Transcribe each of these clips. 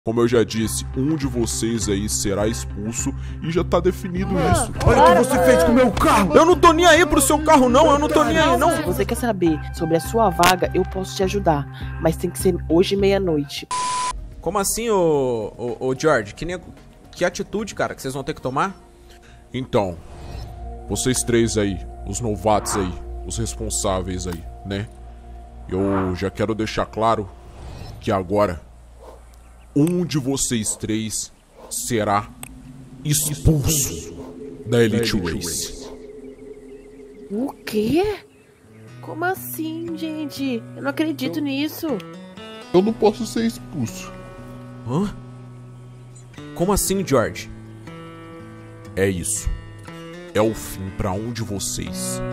Como eu já disse, um de vocês aí será expulso e já tá definido isso. Olha o que você fez com o meu carro! Eu não tô nem aí pro seu carro, não. Eu não tô nem aí, não. Se você quer saber sobre a sua vaga, eu posso te ajudar. Mas tem que ser hoje meia-noite. Como assim, ô George? Que atitude, cara, que vocês vão ter que tomar? Então, vocês três aí, os novatos aí, os responsáveis aí, né? Eu já quero deixar claro que agora um de vocês três será expulso da Elite Race. O quê? Como assim, gente? Eu não acredito nisso. Eu não posso ser expulso. Hã? Como assim, George? É isso. É o fim pra um de vocês.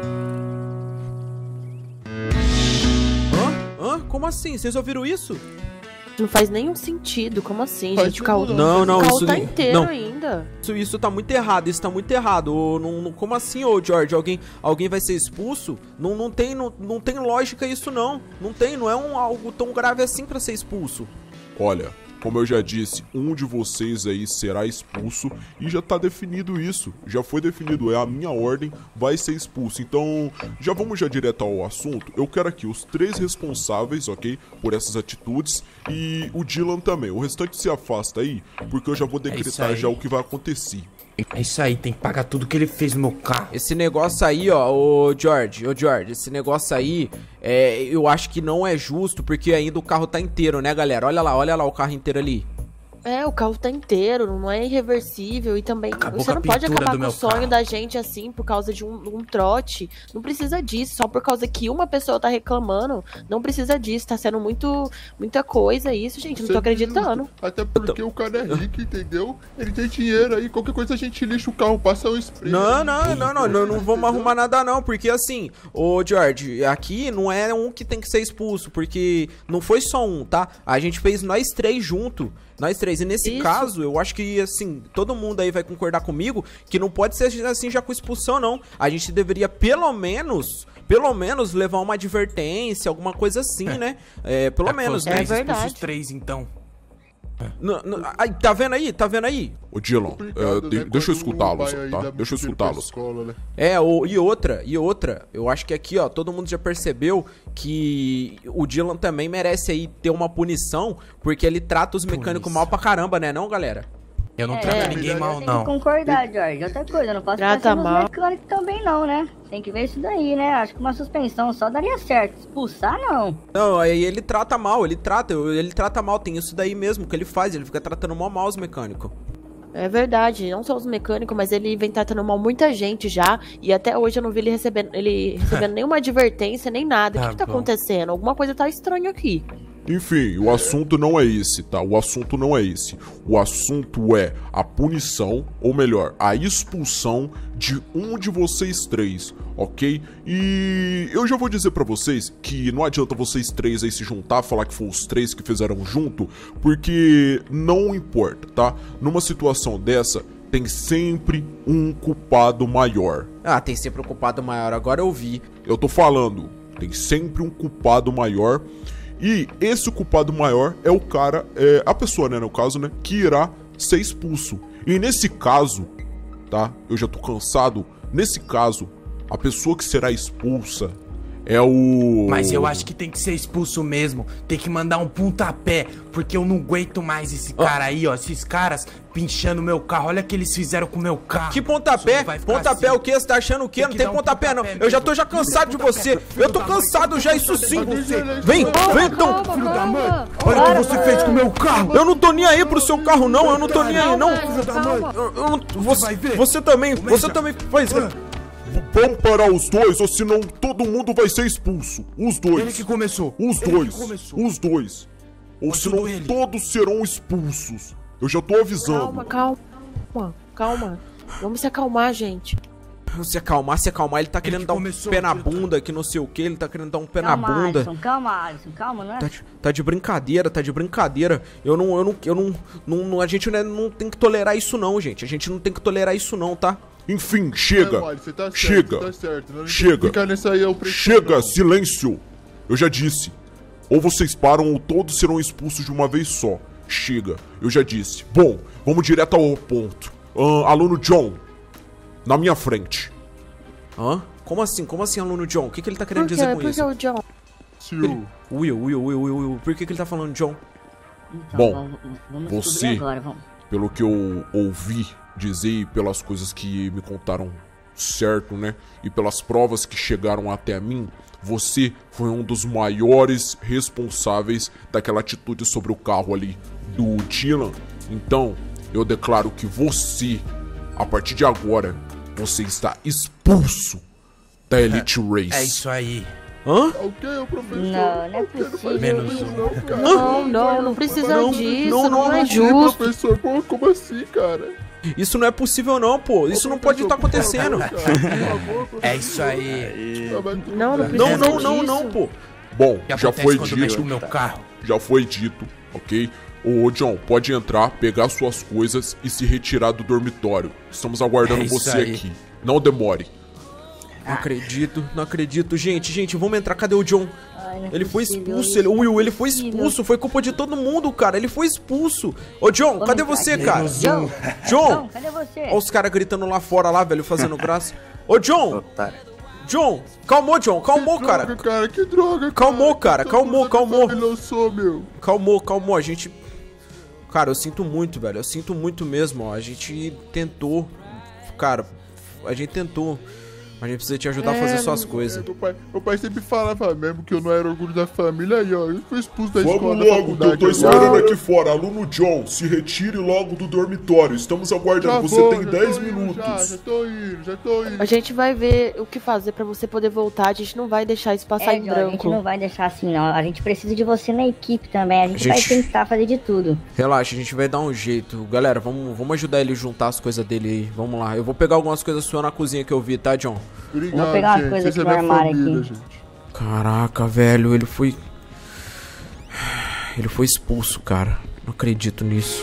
Hã? Como assim? Vocês ouviram isso? Não faz nenhum sentido. Como assim, Faz gente? O carro, Não, o carro isso tá nem- inteiro não. ainda. Isso tá muito errado, isso tá muito errado. Como assim, ô George? Alguém vai ser expulso? Não tem lógica isso, não. Não é algo tão grave assim pra ser expulso. Olha, como eu já disse, um de vocês aí será expulso e já tá definido isso. Já foi definido, é a minha ordem, vai ser expulso. Então, já vamos direto ao assunto. Eu quero aqui os três responsáveis, ok? Por essas atitudes e o Dylan também. O restante se afasta aí, porque eu já vou decretar já o que vai acontecer. É isso aí, tem que pagar tudo que ele fez no meu carro. Esse negócio aí, ó, ô George, esse negócio aí, eu acho que não é justo, porque ainda o carro tá inteiro, né, galera? Olha lá o carro inteiro ali. É, o carro tá inteiro, não é irreversível. E também, Acabou você com a não pode pintura acabar do com meu o sonho carro. da gente assim, por causa de um trote. Não precisa disso, só por causa que uma pessoa tá reclamando. Não precisa disso, tá sendo muita coisa isso, gente, não tô acreditando. Justo. Até porque o cara é rico, entendeu? Ele tem dinheiro aí, qualquer coisa a gente lixa o carro, passa o spray. Não vamos arrumar nada não, porque assim, ô George, aqui não é um que tem que ser expulso, porque não foi só um, tá? A gente fez nós três junto. Nós três, e nesse Isso. caso, eu acho que, assim, todo mundo aí vai concordar comigo que não pode ser assim já com expulsão, não. A gente deveria, pelo menos levar uma advertência, alguma coisa assim, né? Pelo menos, né? É verdade. Os três, então. Aí, tá vendo aí? Ô Dylan, Complicado, né, deixa eu quando o escutá-los, pai aí tá? dá Deixa eu muito dinheiro pra escutá-los. escola, né? E outra, eu acho que aqui, ó, todo mundo já percebeu que o Dylan também merece aí ter uma punição, porque ele trata os mecânicos mal pra caramba, né, não, galera? Eu não trato ninguém mal, Tem que não. concordar, George. Outra coisa, eu não posso Trata passar nos mal. mecânicos também não, né? Tem que ver isso daí, né? Acho que uma suspensão só daria certo. Expulsar, não. Não, aí ele trata mal, ele trata mal, tem isso daí mesmo que ele faz, ele fica tratando mal os mecânicos. É verdade, não só os mecânicos, mas ele vem tratando mal muita gente já. E até hoje eu não vi ele recebendo nenhuma advertência, nem nada. O Tá que tá bom. acontecendo? Alguma coisa tá estranha aqui. Enfim, o assunto não é esse, tá? O assunto não é esse. O assunto é a punição, ou melhor, a expulsão de um de vocês três, ok? E eu já vou dizer pra vocês que não adianta vocês três aí se juntar, falar que foram os três que fizeram junto, porque não importa, tá? Numa situação dessa, tem sempre um culpado maior. Ah, tem sempre um culpado maior, agora eu vi. Eu tô falando, tem sempre um culpado maior. E esse culpado maior é o cara, a pessoa, né, no caso, né, que irá ser expulso. E nesse caso, tá, eu já tô cansado, nesse caso, a pessoa que será expulsa é o... Mas eu acho que tem que ser expulso mesmo. Tem que mandar um pontapé. Porque eu não aguento mais esse cara aí, ó. Esses caras pinchando meu carro. Olha o que eles fizeram com o meu carro. Que pontapé? Isso não vai ficar Pontapé assim. o quê? Você tá achando o quê? Tem Não que tem dar um pontapé, não. pontapé Eu já mesmo. tô já cansado de você. Eu tô cansado já, isso sim. Filho Vem então. Filho da mãe. Olha o que você fez com o meu carro. Eu não tô nem aí pro seu carro, não. Eu não tô nem aí, não. Filho da mãe. vai ver. Você também faz. Vamos parar os dois, ou senão todo mundo vai ser expulso. Os dois. Ele que começou. Os Ele dois. que começou. Os dois. Ou Ajuda senão ele. todos serão expulsos. Eu já tô avisando. Calma. Vamos se acalmar, gente. Se acalmar, ele tá querendo que dar um começou, pé na tio. bunda, que não sei o que, ele tá querendo dar um pé na Calma, bunda. Alisson, calma, não é? Tá de brincadeira. A gente não tem que tolerar isso não, gente. A gente não tem que tolerar isso não, tá? Enfim, chega. Não, você tá certo, Chega. você tá certo. Não Chega. Ficar nessa aí é o preço. Chega, não. silêncio. Eu já disse. Ou vocês param ou todos serão expulsos de uma vez só. chega. Eu já disse. Bom, vamos direto ao ponto. Aluno John, na minha frente. Hã? Como assim? Como assim, aluno John? O que ele tá querendo dizer com Por isso? que o John? Tio, Will. Por que ele tá falando John? Então, Bom, vamos você- descobrir agora, vamos. Pelo que eu ouvi dizer e pelas coisas que me contaram certo, né? E pelas provas que chegaram até mim, você foi um dos maiores responsáveis daquela atitude sobre o carro ali do Dylan. Então, eu declaro que você, a partir de agora, você está expulso da Elite Race. É isso aí. Hã? o que, professor? Não é O quê? Não faz possível. Menos isso, um. não, cara. Não precisa disso, não é Sim, justo. professor, pô, como assim, cara? Isso não é possível não, pô. Isso não pode estar acontecendo. É isso aí. Não precisa Não, pô. Bom, Que já acontece foi quando mexe dito, com o meu carro. já foi dito, ok? Ô John, pode entrar, pegar suas coisas e se retirar do dormitório. Estamos aguardando É isso você aí. aqui. Não demore. Não acredito. Gente, vamos entrar. Cadê o John? Ai, não é Ele foi possível, expulso, isso ele, não é Will, ele foi possível. expulso. Foi culpa de todo mundo, cara. Ele foi expulso. Ô, John, Vamos cadê entrar você, aqui. cara? Menos John, um. John! cadê você? Olha os caras gritando lá fora, lá, velho, fazendo graça. Ô, John! John! Calmou, John, calmou, cara. Droga, cara, que droga, Calmou, cara, Todo calmou, mundo calmou. sabe, não sou, meu. Calmou, a gente... Cara, eu sinto muito, velho, eu sinto muito mesmo, ó. A gente tentou, cara, a gente tentou. A gente precisa te ajudar a fazer suas coisas. Meu pai sempre falava mesmo que eu não era orgulho da família, aí, ó, eu fui expulso da escola. Vamos da logo, que eu faculdade tô agora. esperando aqui fora. Aluno John, se retire logo do dormitório. Estamos aguardando. Você tem 10 minutos. Já tô indo. A gente vai ver o que fazer pra você poder voltar. A gente não vai deixar isso passar em John, a gente branco. não vai deixar assim, não. A gente precisa de você na equipe também. A gente vai Gente- tentar fazer de tudo. Relaxa, a gente vai dar um jeito. Galera, vamos ajudar ele a juntar as coisas dele aí. Vamos lá. Eu vou pegar algumas coisas suas na cozinha que eu vi, tá, John? Obrigado, Vou pegar umas gente. coisas Vocês aqui é no minha armário família, aqui. gente. Caraca, velho, ele foi... Ele foi expulso, cara. Não acredito nisso.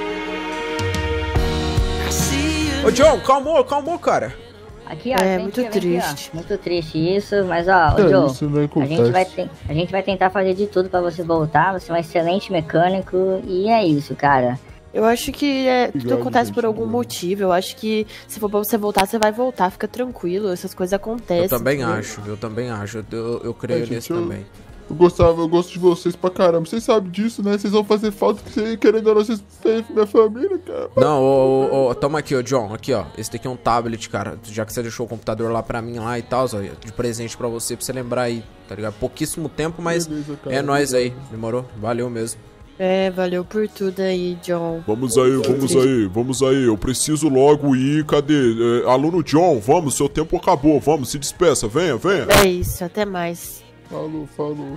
Ô, John, calmou, cara. Aqui, ó. É, vem muito aqui, vem aqui, ó. triste. Muito triste isso, mas ó, ô, É, Joe, isso não a acontece. gente vai tentar fazer de tudo pra você voltar. Você é um excelente mecânico e é isso, cara. Eu acho que tudo Obrigado, acontece gente, por algum obrigado. motivo. Eu acho que se for pra você voltar, você vai voltar. Fica tranquilo, essas coisas acontecem. Eu também entendeu? acho. Eu creio gente, nisso eu- também. Eu gosto de vocês pra caramba. Vocês sabem disso, né? Vocês vão fazer falta, que querendo ou não, vocês têm minha família, cara. Não, ô, toma aqui, ô, John. Aqui, ó. Esse daqui é um tablet, cara. Já que você deixou o computador lá pra mim lá e tal, ó, de presente pra você lembrar aí, tá ligado? Pouquíssimo tempo, mas Beleza, cara, é nóis aí. Demorou? Valeu mesmo. É, valeu por tudo aí, John. Vamos aí. Eu preciso logo ir. Cadê? Aluno John, vamos, seu tempo acabou. Vamos, se despeça. Venha. É isso, até mais. Falou.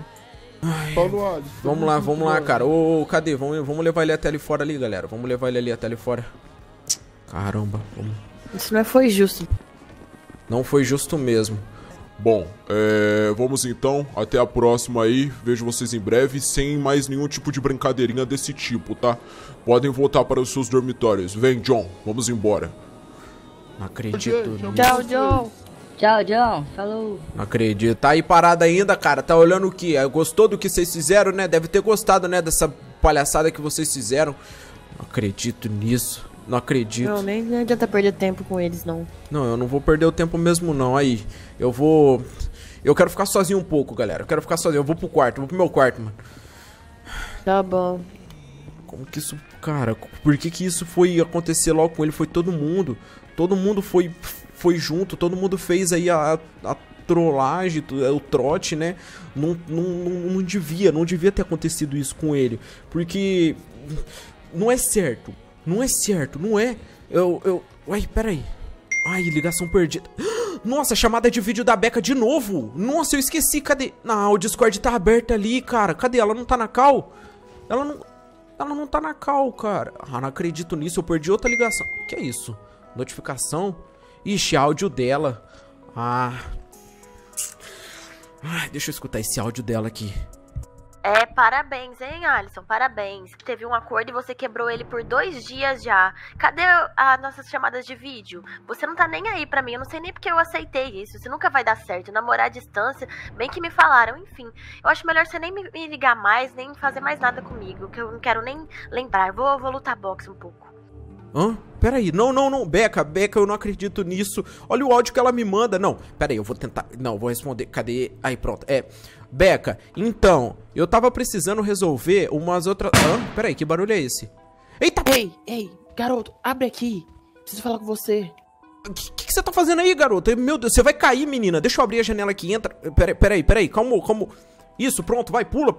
Falou, Alisson. Vamos lá, cara. Ô, cadê? Vamos levar ele até ali fora ali, galera. Vamos levar ele ali até ali fora. Caramba, vamos. Isso não foi justo. Não foi justo mesmo. Bom, vamos então. Até a próxima aí. Vejo vocês em breve. Sem mais nenhum tipo de brincadeirinha desse tipo, tá? Podem voltar para os seus dormitórios. Vem, John. Vamos embora. Não acredito nisso. Tchau, John. Tchau, John. Falou. Não acredito. Tá aí parado ainda, cara. Tá olhando o quê? Gostou do que vocês fizeram, né? Deve ter gostado, né? Dessa palhaçada que vocês fizeram. Não acredito nisso. Não acredito. Não, nem adianta perder tempo com eles, não. Não, eu não vou perder o tempo mesmo, não. Aí, eu quero ficar sozinho um pouco, galera. Eu quero ficar sozinho. Eu vou pro quarto. Eu vou pro meu quarto, mano. Tá bom. Como que isso... Cara, por que isso foi acontecer logo com ele? Foi todo mundo. Todo mundo foi junto. Todo mundo fez aí a trollagem, o trote, né? Não devia ter acontecido isso com ele. Porque não é certo. Não é. Uai, peraí. Ai, ligação perdida. Nossa, chamada de vídeo da Becca de novo. Nossa, eu esqueci, cadê? Não, o Discord tá aberto ali, cara. Cadê? Ela não tá na call? Ela não tá na call, cara. Ah, não acredito nisso, eu perdi outra ligação. Que é isso? Notificação? Ixi, áudio dela. Ai, deixa eu escutar esse áudio dela aqui. Parabéns, hein, Alisson? Parabéns. Teve um acordo e você quebrou ele por 2 dias já. Cadê as nossas chamadas de vídeo? Você não tá nem aí pra mim. Eu não sei nem porque eu aceitei isso. Isso nunca vai dar certo. Namorar à distância, bem que me falaram. Enfim, eu acho melhor você nem me ligar mais, nem fazer mais nada comigo, que eu não quero nem lembrar. Vou lutar boxe um pouco. Hã? Peraí, não, Beca, eu não acredito nisso. Olha o áudio que ela me manda. Não, peraí, eu vou tentar. Não, vou responder. Cadê? Aí, pronto. Beca, então, eu tava precisando resolver umas outras. Hã? Peraí, que barulho é esse? Eita! Ei, garoto, abre aqui. Preciso falar com você. O que você tá fazendo aí, garoto? Meu Deus, você vai cair, menina. Deixa eu abrir a janela aqui. Entra. Peraí, calma. Isso, pronto, vai, pula.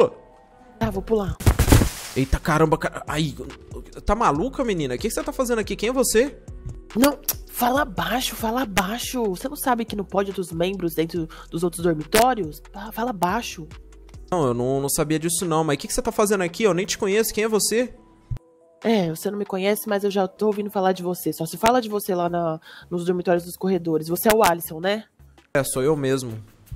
Tá, vou pular. Eita, caramba, cara. Aí, tá maluca, menina? O que você tá fazendo aqui? Quem é você? Não, fala baixo. Você não sabe que não pode outros membros dentro dos outros dormitórios? Fala baixo. Não, eu não sabia disso não. Mas o que você tá fazendo aqui? Eu nem te conheço. Quem é você? Você não me conhece, mas eu já tô ouvindo falar de você. Só se fala de você lá nos dormitórios dos corredores. Você é o Alisson, né? Sou eu mesmo.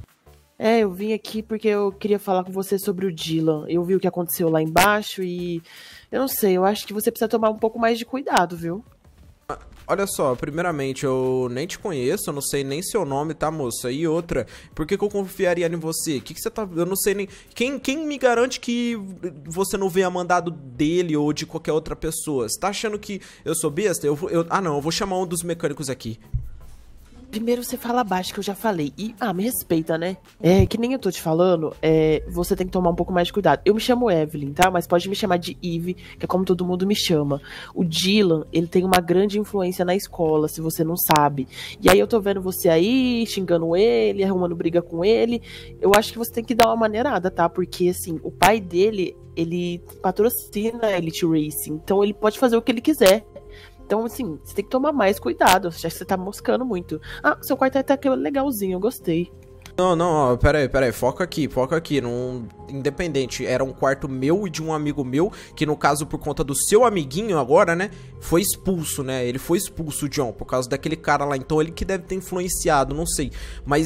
Eu vim aqui porque eu queria falar com você sobre o Dylan. Eu vi o que aconteceu lá embaixo e... eu não sei, eu acho que você precisa tomar um pouco mais de cuidado, viu? Olha só, primeiramente, eu nem te conheço, eu não sei nem seu nome, tá, moça? E outra, por que eu confiaria em você? O que você tá... eu não sei nem... Quem me garante que você não venha mandado dele ou de qualquer outra pessoa? Você tá achando que eu sou besta? Eu vou chamar um dos mecânicos aqui. Primeiro você fala baixo, que eu já falei. E, me respeita, né? Que nem eu tô te falando, você tem que tomar um pouco mais de cuidado. Eu me chamo Evelyn, tá? Mas pode me chamar de Eve, que é como todo mundo me chama. O Dylan, ele tem uma grande influência na escola, se você não sabe. E aí eu tô vendo você aí, xingando ele, arrumando briga com ele. Eu acho que você tem que dar uma maneirada, tá? Porque, assim, o pai dele, ele patrocina a Elite Racing. Então ele pode fazer o que ele quiser. Então, assim, você tem que tomar mais cuidado, já que você tá moscando muito. Seu quarto tá aqui legalzinho, eu gostei. Não, peraí, foca aqui, não, independente, era um quarto meu e de um amigo meu, que no caso, por conta do seu amiguinho agora, né, foi expulso, né, ele foi expulso, John, por causa daquele cara lá, então ele que deve ter influenciado, não sei, mas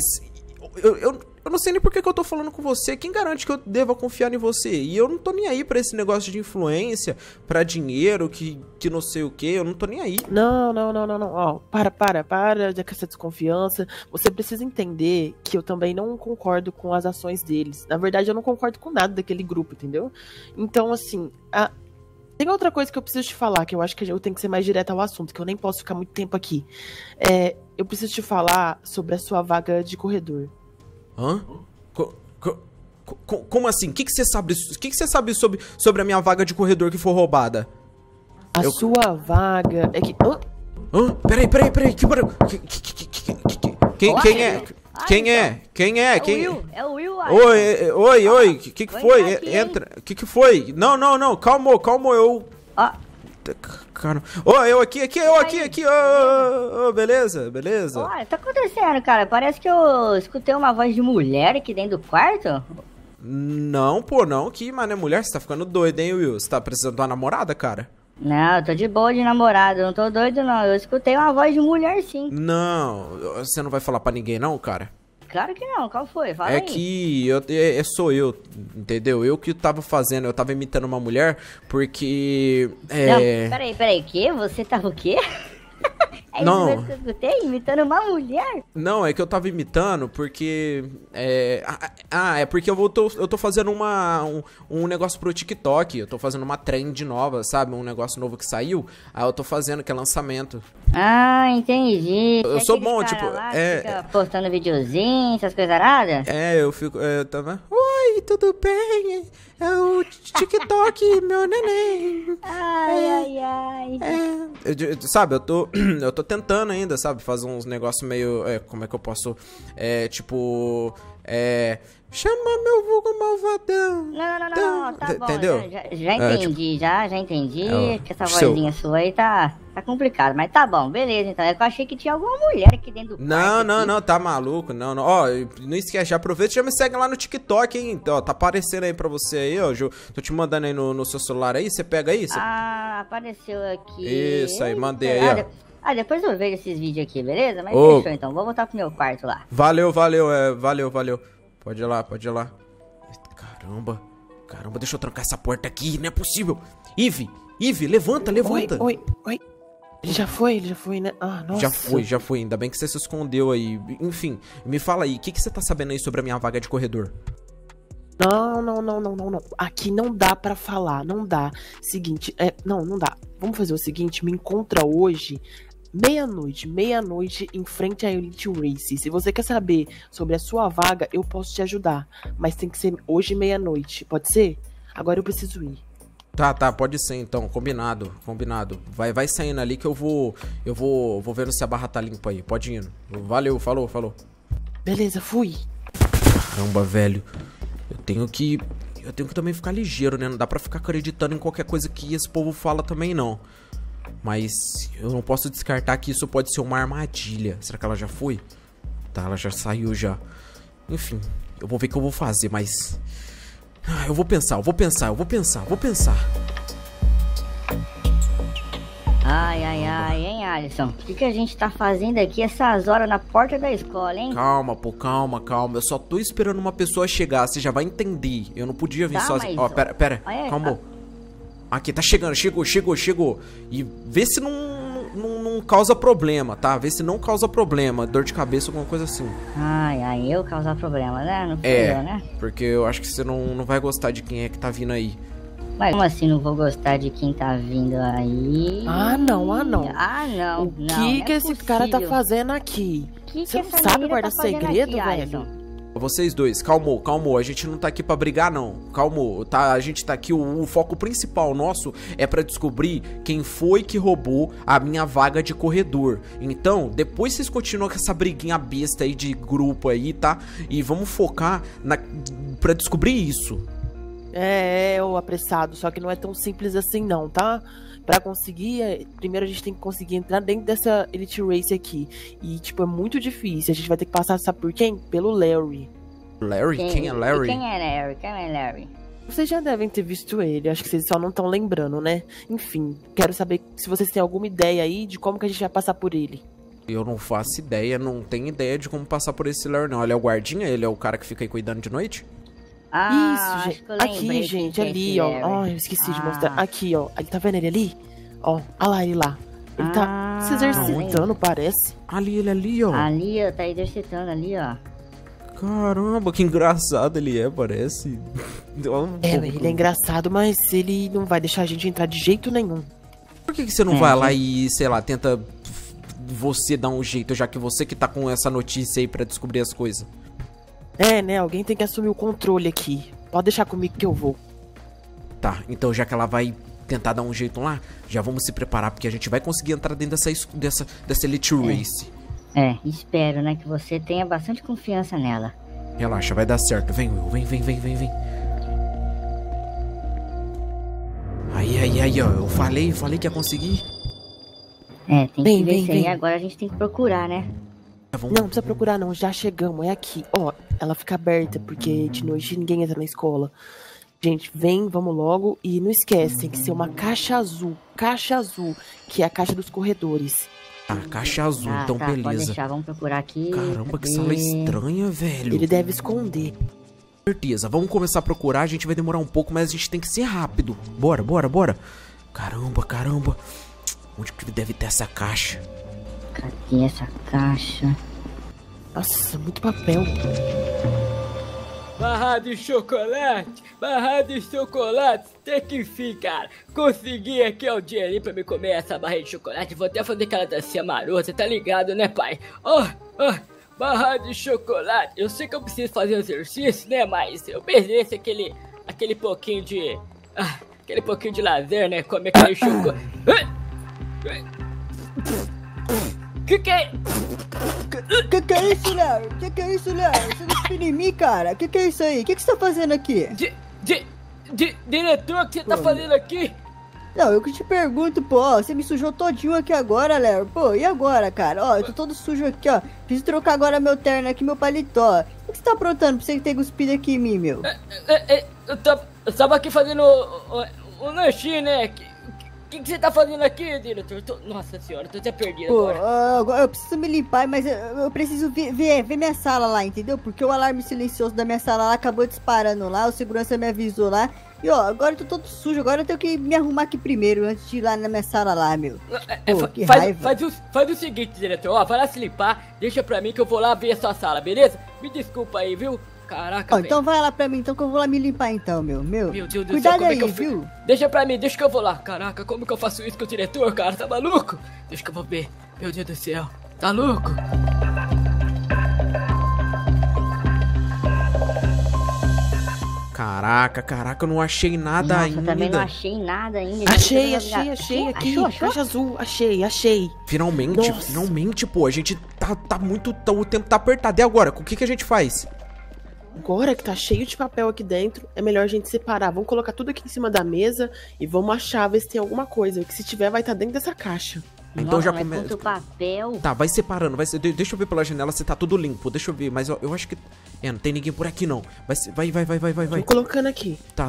eu não sei nem por que eu tô falando com você. Quem garante que eu deva confiar em você? E eu não tô nem aí pra esse negócio de influência, pra dinheiro, que não sei o que. Eu não tô nem aí. Não. Ó, para com essa desconfiança. Você precisa entender que eu também não concordo com as ações deles. Na verdade, eu não concordo com nada daquele grupo, entendeu? Então, assim, tem outra coisa que eu preciso te falar, que eu acho que eu tenho que ser mais direta ao assunto, que eu nem posso ficar muito tempo aqui. Eu preciso te falar sobre a sua vaga de corredor. Hã? Como assim? O que você sabe sobre a minha vaga de corredor que foi roubada? Sua vaga é que... Hã? Peraí. Que barulho? Quem é? É o Will. Oi. Que foi? Entra. Que foi? Não. Calma, eu... Cara. Eu aqui. Beleza. Olha, tá acontecendo, cara? Parece que eu escutei uma voz de mulher aqui dentro do quarto. Não, que mano, é mulher? Você tá ficando doido, hein, Will? Você tá precisando de uma namorada, cara? Não, eu tô de boa de namorado, não tô doido não. Eu escutei uma voz de mulher, sim. Não, você não vai falar pra ninguém não, cara? Claro que não, qual foi? Fala aí. Que sou eu, entendeu? Eu que tava fazendo, eu tava imitando uma mulher, porque... Não, peraí, que? Você tava o quê? Não. Isso que eu escutei, imitando uma mulher? Não, é que eu tava imitando porque... É porque eu tô fazendo um negócio pro TikTok. Eu tô fazendo uma trend nova, sabe? Um negócio novo que saiu. Aí eu tô fazendo, que é lançamento. Entendi. Eu sou bom, tipo... Lá fica postando videozinho, essas coisas aradas? Eu fico... tava... Oi, tudo bem? É o TikTok, meu neném. Ai. Sabe, eu tô tentando ainda, sabe? Fazer uns negócios meio... como é que eu posso... tipo... chama meu vulgo malvadão. Não, tá bom. Entendeu? Já entendi, já entendi. Que essa vozinha sua aí tá complicada. Mas tá bom, beleza, então. É que eu achei que tinha alguma mulher aqui dentro do quarto. Não, tá maluco. Não. Ó, não esquece, já aproveita e já me segue lá no TikTok, hein? Ó, tá aparecendo aí pra você aí, ó. Tô te mandando aí no seu celular aí, você pega aí. Apareceu aqui. Isso aí, mandei aí, ó. Depois eu vejo esses vídeos aqui, beleza? Mas fechou então, vou voltar pro meu quarto lá. Valeu. Pode ir lá. Caramba, Caramba, deixa eu trancar essa porta aqui, não é possível. Eve, levanta. Oi. Ele já foi, né? Ah, nossa. Já foi. Ainda bem que você se escondeu aí. Enfim, me fala aí, o que você tá sabendo aí sobre a minha vaga de corredor? Não. Aqui não dá pra falar, não dá. Seguinte, não dá. Vamos fazer o seguinte, me encontra hoje, meia-noite, em frente à Elite Race. Se você quer saber sobre a sua vaga, eu posso te ajudar. Mas tem que ser hoje, meia-noite, pode ser? Agora eu preciso ir. Tá, pode ser então, combinado. Vai saindo ali que eu vou vendo se a barra tá limpa aí, pode ir. Valeu, falou. Beleza, fui. Caramba, velho, eu tenho que também ficar ligeiro, né? Não dá pra ficar acreditando em qualquer coisa que esse povo fala também, não. Mas eu não posso descartar que isso pode ser uma armadilha. Será que ela já foi? Tá, ela já saiu já. Enfim, eu vou ver o que eu vou fazer, mas... eu vou pensar. Ai, hein, Alisson? O que a gente tá fazendo aqui essas horas na porta da escola, hein? Calma. Eu só tô esperando uma pessoa chegar, você já vai entender. Eu não podia vir sozinho. Ó, pera. Calma. Aqui, tá chegando, chegou. E vê se não causa problema, tá? Vê se não causa problema, dor de cabeça, alguma coisa assim. Ai, eu causar problema, né? Não fui eu, né? Porque eu acho que você não vai gostar de quem é que tá vindo aí. Mas como assim não vou gostar de quem tá vindo aí? Não. O que esse cara tá fazendo aqui? Você não sabe guardar segredo, velho? Vocês dois, calmou, a gente não tá aqui pra brigar não, calmou, tá? A gente tá aqui, o foco principal nosso é pra descobrir quem foi que roubou a minha vaga de corredor. Então, depois vocês continuam com essa briguinha besta aí de grupo aí, tá? E vamos focar pra descobrir isso. Ô apressado, só que não é tão simples assim não, tá? Pra conseguir, primeiro a gente tem que conseguir entrar dentro dessa Elite Race aqui. E, tipo, é muito difícil. A gente vai ter que passar, sabe por quem? Pelo Larry. Larry? Quem é Larry? Quem é Larry? Vocês já devem ter visto ele, acho que vocês só não estão lembrando, né? Enfim, quero saber se vocês têm alguma ideia aí de como que a gente vai passar por ele. Eu não faço ideia, não tenho ideia de como passar por esse Larry não. Ele é o guardinha? Ele é o cara que fica aí cuidando de noite? Isso, gente. Aqui, gente, ali, ó. Ó, eu esqueci de mostrar. Aqui, ó. Ele tá vendo ele ali? Ó, olha lá ele lá. Ele tá se exercitando, parece. Ele ali, ó. Ali, ó, tá exercitando ali, ó. Caramba, que engraçado ele é, parece. Ele é engraçado, mas ele não vai deixar a gente entrar de jeito nenhum. Por que você não vai lá e, sei lá, tenta você dar um jeito, já que você que tá com essa notícia aí pra descobrir as coisas? Né? Alguém tem que assumir o controle aqui. Pode deixar comigo que eu vou. Tá, então já que ela vai tentar dar um jeito lá, já vamos se preparar, porque a gente vai conseguir entrar dentro dessa Elite Race. Espero, né, que você tenha bastante confiança nela. Relaxa, vai dar certo. Vem, Will, vem. Aí, ó, eu falei que ia conseguir. Tem que ver isso aí, agora a gente tem que procurar, né? Não precisa procurar não, já chegamos, é aqui. Ó, ela fica aberta, porque de noite ninguém entra na escola. Gente, vamos logo. E não esquece, tem que ser uma caixa azul, que é a caixa dos corredores. Caixa azul, então beleza. Pode deixar, vamos procurar aqui. Caramba, que sala estranha, velho. Ele deve esconder. Certeza, vamos começar a procurar, a gente vai demorar um pouco, mas a gente tem que ser rápido. Bora. Caramba. Onde que deve ter essa caixa? Cadê essa caixa? Nossa, muito papel. Barra de chocolate, tem que enfim, cara. Consegui aqui o dinheirinho pra me comer essa barra de chocolate. Vou até fazer aquela dancinha marota, tá ligado, né, pai? Barra de chocolate. Eu sei que eu preciso fazer exercício, né, mas eu mereço aquele pouquinho de... aquele pouquinho de lazer, né, comer aquele chocolate. Que é? Que é isso, Léo? Que é isso, Léo? Você não espina em mim, cara? Que é isso aí? O que você tá fazendo aqui? Diretor, o que você tá fazendo aqui? Não, eu que te pergunto, pô, você me sujou todinho aqui agora, Léo. Pô, e agora, cara? Ó, eu tô todo sujo aqui, ó. Preciso trocar agora meu terno aqui, meu paletó. O que você tá aprontando pra você ter cuspido aqui em mim, meu? Eu tava aqui fazendo um lanchinho, né? que você tá fazendo aqui, diretor? Nossa senhora, tô até perdido Pô, agora. agora eu preciso me limpar, mas eu preciso ver minha sala lá, entendeu? Porque o alarme silencioso da minha sala lá acabou disparando lá, o segurança me avisou lá. E ó, agora eu tô todo sujo, agora eu tenho que me arrumar aqui primeiro, antes de ir lá na minha sala lá, meu. Pô, que raiva. Faz o seguinte, diretor, ó, vai lá se limpar, deixa pra mim que eu vou lá ver a sua sala, beleza? Me desculpa aí, viu? Caraca, ó, então vai lá pra mim, então que eu vou lá me limpar então, meu. Meu Deus do céu, Cuidado como aí, é que eu viu? Deixa pra mim, deixa que eu vou lá. Caraca, como que eu faço isso com o diretor, cara? Tá maluco? Deixa que eu vou ver. Meu Deus do céu, tá louco? Caraca, eu não achei nada ainda. Eu também não achei nada ainda. Achei aqui. Achou? Caixa azul, achei. Finalmente, pô, a gente tá muito, o tempo tá apertado. E agora, o que a gente faz? Agora que tá cheio de papel aqui dentro, é melhor a gente separar. Vamos colocar tudo aqui em cima da mesa e vamos achar, ver se tem alguma coisa. Que se tiver, vai estar dentro dessa caixa. Então já começa. começa. Papel. Tá, vai separando, deixa eu ver pela janela se tá tudo limpo, deixa eu ver, mas eu acho que... não tem ninguém por aqui não. Vai. Tô colocando aqui. Tá.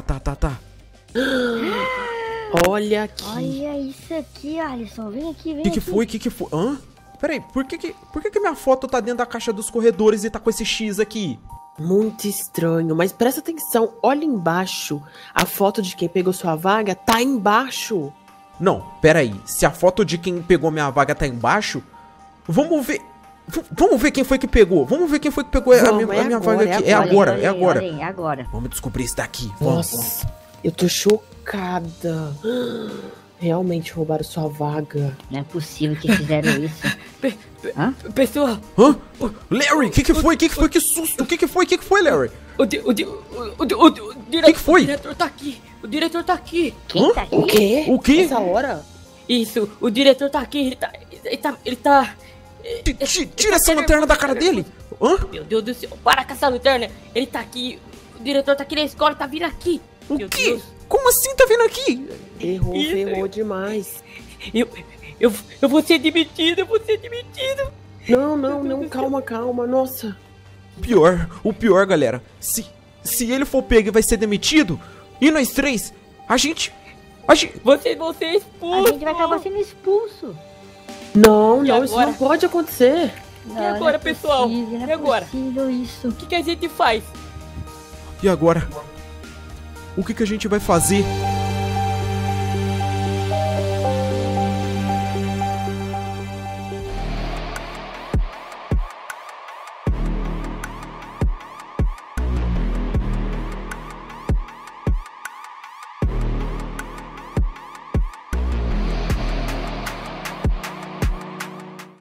Olha aqui. Olha isso aqui, Alisson, vem aqui, vem O que foi? Hã? Peraí, por que minha foto tá dentro da caixa dos corredores e tá com esse X aqui? Muito estranho, mas presta atenção, olha embaixo. A foto de quem pegou sua vaga tá embaixo. Não, peraí, se a foto de quem pegou minha vaga tá embaixo, vamos ver quem foi que pegou. Vamos ver quem foi que pegou a minha vaga aqui. É agora. Vamos descobrir isso daqui. Nossa, eu tô chocada. Realmente roubaram sua vaga. Não é possível que fizeram isso. Pessoal! Hã? Larry, o que foi? Que susto! O que foi, Larry? O diretor, que foi? O diretor tá aqui. O diretor tá aqui. Quem tá aqui? O quê? Essa hora? Isso, o diretor tá aqui. Ele tá... Tira essa lanterna da cara dele! Hã? Meu Deus do céu, para com essa lanterna. Ele tá aqui. O diretor tá aqui na escola, tá vindo aqui. O quê? Como assim tá vindo aqui? Ferrou demais. Eu vou ser demitido, Não, calma, nossa. O pior, galera, se ele for pego e vai ser demitido, e nós três, a gente... Vocês vão ser expulsos. A gente vai acabar sendo expulso. Não, isso não pode acontecer. E agora, pessoal? E agora? Isso. O que a gente faz? E agora? O que a gente vai fazer?